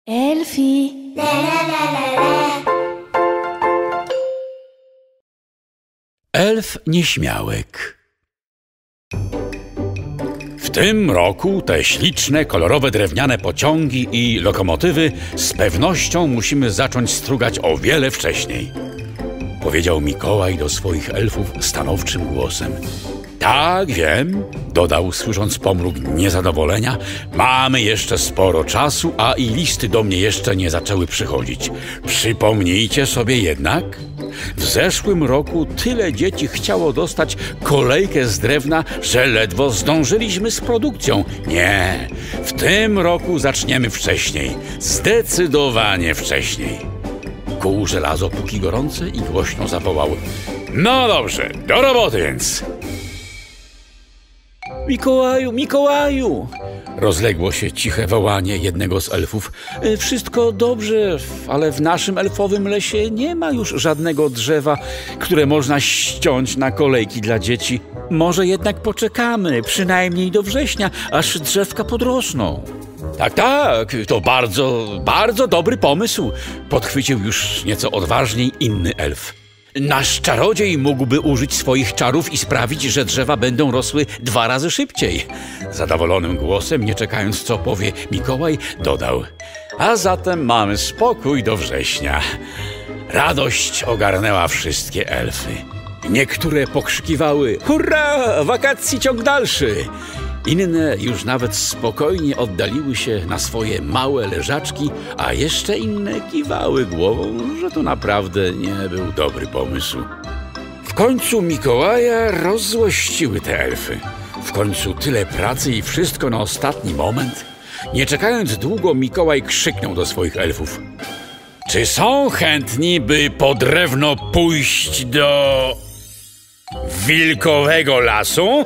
Elfi. Elf Nieśmiałek. W tym roku te śliczne, kolorowe drewniane pociągi i lokomotywy z pewnością musimy zacząć strugać o wiele wcześniej, powiedział Mikołaj do swoich elfów stanowczym głosem. Tak, wiem, dodał, słysząc pomruk niezadowolenia. Mamy jeszcze sporo czasu, a i listy do mnie jeszcze nie zaczęły przychodzić. Przypomnijcie sobie jednak, w zeszłym roku tyle dzieci chciało dostać kolejkę z drewna, że ledwo zdążyliśmy z produkcją. Nie, w tym roku zaczniemy wcześniej, zdecydowanie wcześniej. Kuł żelazo póki gorące i głośno zawołał. No dobrze, do roboty więc! Mikołaju, Mikołaju! Rozległo się ciche wołanie jednego z elfów. Wszystko dobrze, ale w naszym elfowym lesie nie ma już żadnego drzewa, które można ściąć na kolejki dla dzieci. Może jednak poczekamy, przynajmniej do września, aż drzewka podrosną. Tak, to bardzo dobry pomysł, podchwycił już nieco odważniej inny elf. Nasz czarodziej mógłby użyć swoich czarów i sprawić, że drzewa będą rosły 2 razy szybciej. Zadowolonym głosem, nie czekając co powie Mikołaj, dodał. A zatem mamy spokój do września. Radość ogarnęła wszystkie elfy. Niektóre pokrzykiwały: hurra, wakacji ciąg dalszy! Inne już nawet spokojnie oddaliły się na swoje małe leżaczki, a jeszcze inne kiwały głową, że to naprawdę nie był dobry pomysł. W końcu Mikołaja rozzłościły te elfy. W końcu tyle pracy i wszystko na ostatni moment. Nie czekając długo, Mikołaj krzyknął do swoich elfów. Czy są chętni, by po drewno pójść do wilkowego lasu?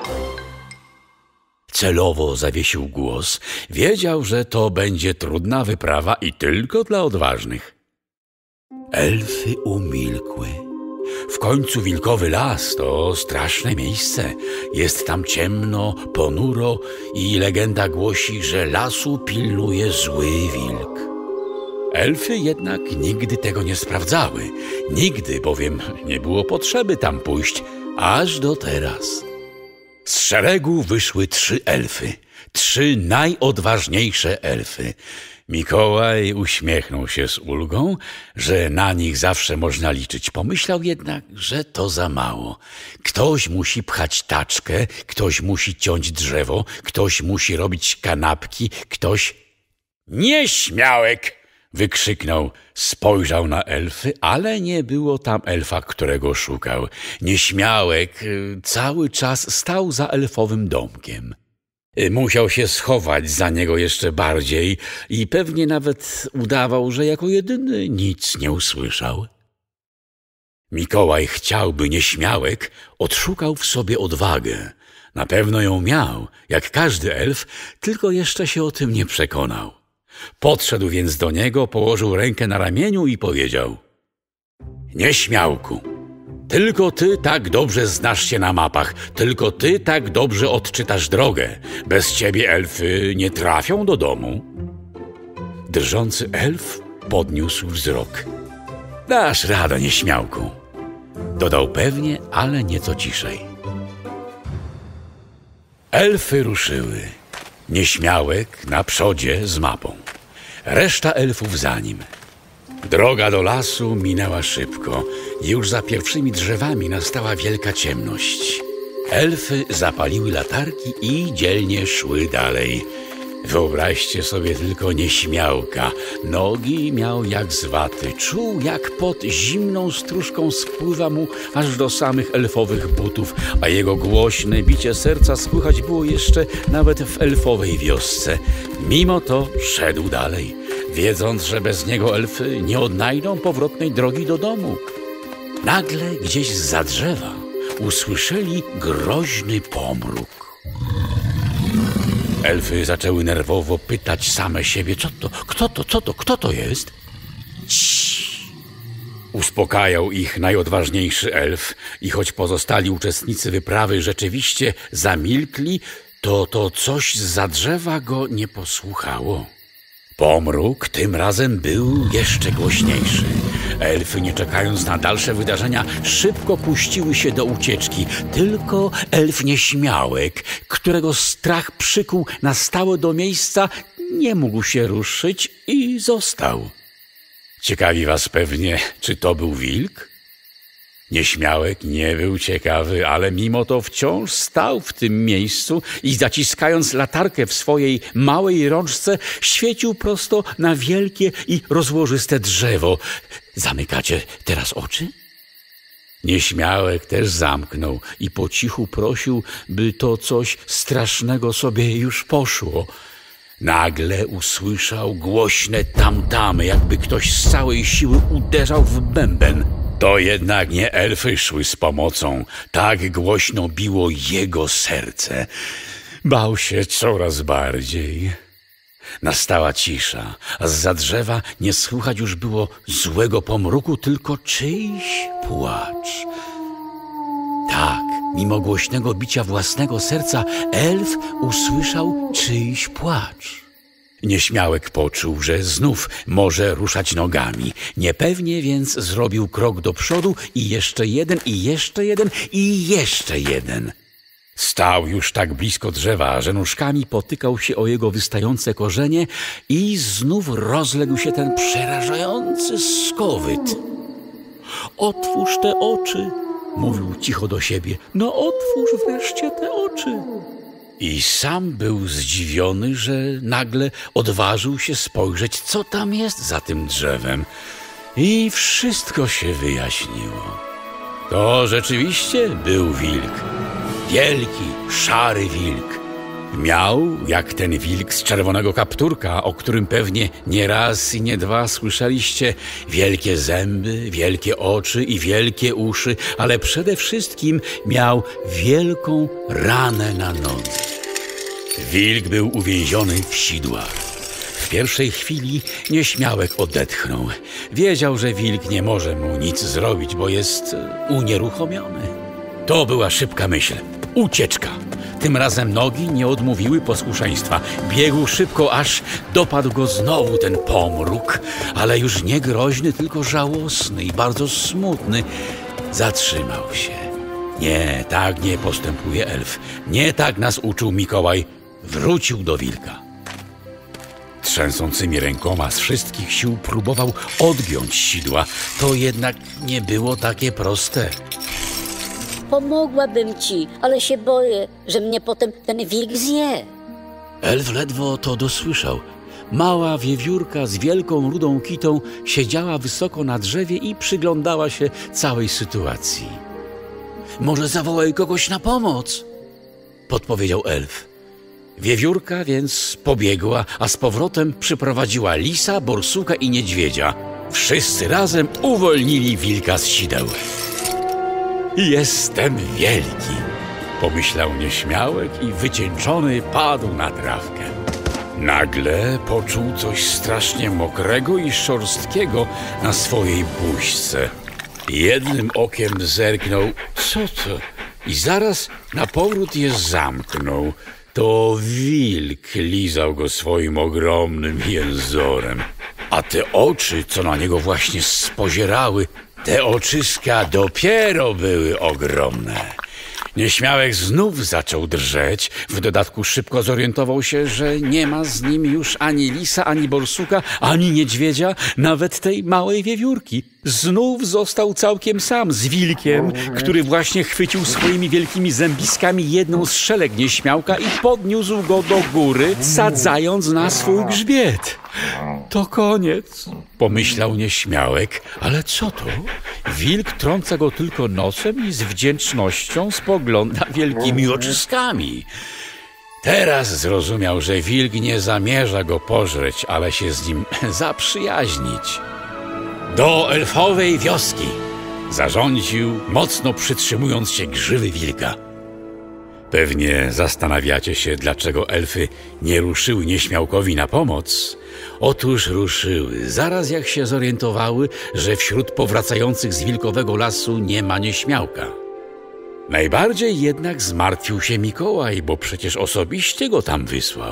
Celowo zawiesił głos. Wiedział, że to będzie trudna wyprawa i tylko dla odważnych. Elfy umilkły. W końcu wilkowy las to straszne miejsce. Jest tam ciemno, ponuro i legenda głosi, że lasu pilnuje zły wilk. Elfy jednak nigdy tego nie sprawdzały. Nigdy bowiem nie było potrzeby tam pójść, aż do teraz. Z szeregu wyszły 3 elfy, 3 najodważniejsze elfy. Mikołaj uśmiechnął się z ulgą, że na nich zawsze można liczyć. Pomyślał jednak, że to za mało. Ktoś musi pchać taczkę, ktoś musi ciąć drzewo, ktoś musi robić kanapki, ktoś... Nieśmiałek! Wykrzyknął, spojrzał na elfy, ale nie było tam elfa, którego szukał. Nieśmiałek cały czas stał za elfowym domkiem. Musiał się schować za niego jeszcze bardziej i pewnie nawet udawał, że jako jedyny nic nie usłyszał. Mikołaj chciał, by Nieśmiałek odszukał w sobie odwagę. Na pewno ją miał, jak każdy elf, tylko jeszcze się o tym nie przekonał. Podszedł więc do niego, położył rękę na ramieniu i powiedział: Nieśmiałku, tylko ty tak dobrze znasz się na mapach, tylko ty tak dobrze odczytasz drogę. Bez ciebie elfy nie trafią do domu. Drżący elf podniósł wzrok. Dasz radę, Nieśmiałku, dodał pewnie, ale nieco ciszej. Elfy ruszyły. Nieśmiałek na przodzie z mapą. Reszta elfów za nim. Droga do lasu minęła szybko. Już za pierwszymi drzewami nastała wielka ciemność. Elfy zapaliły latarki i dzielnie szły dalej. Wyobraźcie sobie tylko Nieśmiałka. Nogi miał jak z waty. Czuł, jak pod zimną stróżką spływa mu aż do samych elfowych butów, a jego głośne bicie serca słychać było jeszcze nawet w elfowej wiosce. Mimo to szedł dalej, wiedząc, że bez niego elfy nie odnajdą powrotnej drogi do domu. Nagle gdzieś zza drzewa usłyszeli groźny pomruk. Elfy zaczęły nerwowo pytać same siebie, kto to jest? Ciii. Uspokajał ich najodważniejszy elf i choć pozostali uczestnicy wyprawy rzeczywiście zamilkli, to coś zza drzewa go nie posłuchało. Pomruk tym razem był jeszcze głośniejszy. Elfy, nie czekając na dalsze wydarzenia, szybko puściły się do ucieczki. Tylko elf Nieśmiałek, którego strach przykuł na stałe do miejsca, nie mógł się ruszyć i został. Ciekawi was pewnie, czy to był wilk? Nieśmiałek nie był ciekawy, ale mimo to wciąż stał w tym miejscu i zaciskając latarkę w swojej małej rączce, świecił prosto na wielkie i rozłożyste drzewo. Zamykacie teraz oczy? Nieśmiałek też zamknął i po cichu prosił, by to coś strasznego sobie już poszło. Nagle usłyszał głośne tamtamy, jakby ktoś z całej siły uderzał w bęben. To jednak nie elfy szły z pomocą. Tak głośno biło jego serce. Bał się coraz bardziej. Nastała cisza, a zza drzewa nie słychać już było złego pomruku, tylko czyjś płacz. Tak, mimo głośnego bicia własnego serca, elf usłyszał czyjś płacz. Nieśmiałek poczuł, że znów może ruszać nogami. Niepewnie więc zrobił krok do przodu i jeszcze jeden, i jeszcze jeden, i jeszcze jeden. Stał już tak blisko drzewa, że nóżkami potykał się o jego wystające korzenie i znów rozległ się ten przerażający skowyt. Otwórz te oczy, mówił cicho do siebie. No otwórz wreszcie te oczy. I sam był zdziwiony, że nagle odważył się spojrzeć, co tam jest za tym drzewem. I wszystko się wyjaśniło. To rzeczywiście był wilk. Wielki, szary wilk. Miał, jak ten wilk z czerwonego kapturka, o którym pewnie nie raz i nie dwa słyszeliście, wielkie zęby, wielkie oczy i wielkie uszy, ale przede wszystkim miał wielką ranę na nodze. Wilk był uwięziony w sidłach. W pierwszej chwili Nieśmiałek odetchnął. Wiedział, że wilk nie może mu nic zrobić, bo jest unieruchomiony. To była szybka myśl. Ucieczka. Tym razem nogi nie odmówiły posłuszeństwa. Biegł szybko, aż dopadł go znowu ten pomruk, ale już nie groźny, tylko żałosny i bardzo smutny. Zatrzymał się. Nie, tak nie postępuje elf. Nie tak nas uczył Mikołaj. Wrócił do wilka. Trzęsącymi rękoma z wszystkich sił próbował odgiąć sidła. To jednak nie było takie proste. Pomogłabym ci, ale się boję, że mnie potem ten wilk zje. Elf ledwo to dosłyszał. Mała wiewiórka z wielką rudą kitą siedziała wysoko na drzewie i przyglądała się całej sytuacji. Może zawołaj kogoś na pomoc, podpowiedział elf. Wiewiórka więc pobiegła, a z powrotem przyprowadziła lisa, borsuka i niedźwiedzia. Wszyscy razem uwolnili wilka z sideł. Jestem wielki, pomyślał Nieśmiałek i wycieńczony padł na trawkę. Nagle poczuł coś strasznie mokrego i szorstkiego na swojej buźce. Jednym okiem zerknął, co to? I zaraz na powrót je zamknął. To wilk lizał go swoim ogromnym jęzorem. A te oczy, co na niego właśnie spozierały, te oczyska dopiero były ogromne. Nieśmiałek znów zaczął drżeć. W dodatku szybko zorientował się, że nie ma z nim już ani lisa, ani borsuka, ani niedźwiedzia, nawet tej małej wiewiórki. Znów został całkiem sam z wilkiem, który właśnie chwycił swoimi wielkimi zębiskami jedną z szelek Nieśmiałka i podniósł go do góry, sadzając na swój grzbiet. To koniec, pomyślał Nieśmiałek, ale co to? Wilk trąca go tylko nosem i z wdzięcznością spogląda wielkimi oczyskami. Teraz zrozumiał, że wilk nie zamierza go pożreć, ale się z nim zaprzyjaźnić. Do elfowej wioski, zarządził, mocno przytrzymując się grzywy wilka. Pewnie zastanawiacie się, dlaczego elfy nie ruszyły Nieśmiałkowi na pomoc. Otóż ruszyły, zaraz jak się zorientowały, że wśród powracających z wilkowego lasu nie ma Nieśmiałka. Najbardziej jednak zmartwił się Mikołaj, bo przecież osobiście go tam wysłał.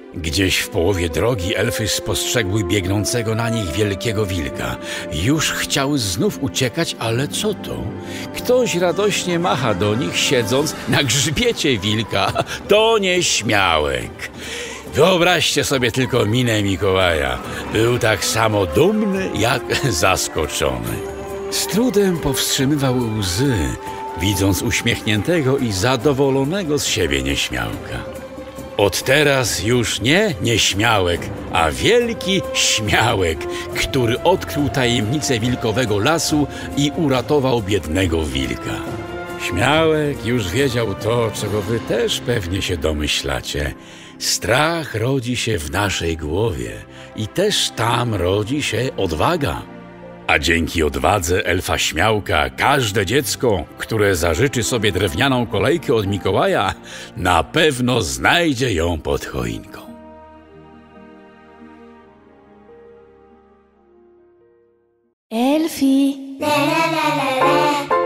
Gdzieś w połowie drogi elfy spostrzegły biegnącego na nich wielkiego wilka. Już chciały znów uciekać, ale co to? Ktoś radośnie macha do nich, siedząc na grzbiecie wilka. To nieśmiałek. Wyobraźcie sobie tylko minę Mikołaja. Był tak samo dumny, jak zaskoczony. Z trudem powstrzymywał łzy, widząc uśmiechniętego i zadowolonego z siebie nieśmiałka. Od teraz już nie nieśmiałek, a wielki śmiałek, który odkrył tajemnicę wilkowego lasu i uratował biednego wilka. Śmiałek już wiedział to, czego wy też pewnie się domyślacie. Strach rodzi się w naszej głowie i też tam rodzi się odwaga. A dzięki odwadze elfa Śmiałka każde dziecko, które zażyczy sobie drewnianą kolejkę od Mikołaja, na pewno znajdzie ją pod choinką. Elfi. La la la la la.